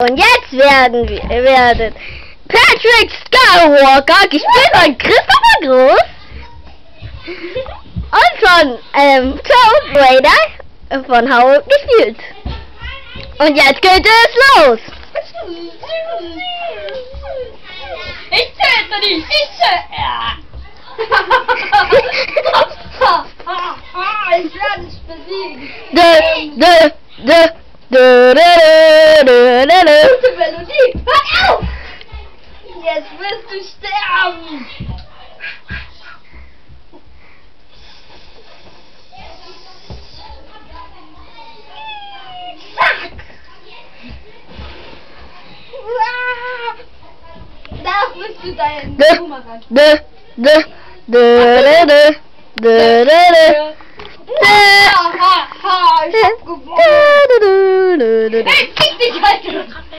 Und jetzt werden Patrick Skywalker, gespielt von Christopher Groß und von Tom Raider von Howard gespielt. Und jetzt geht es los. Ich töte dich! Ich werde dich besiegen! Gute Melodie! Hör auf! Jetzt wirst du sterben! Zack! Da bist du dein Boomerang. Ich hab gewonnen. Hey, fick dich, Alter!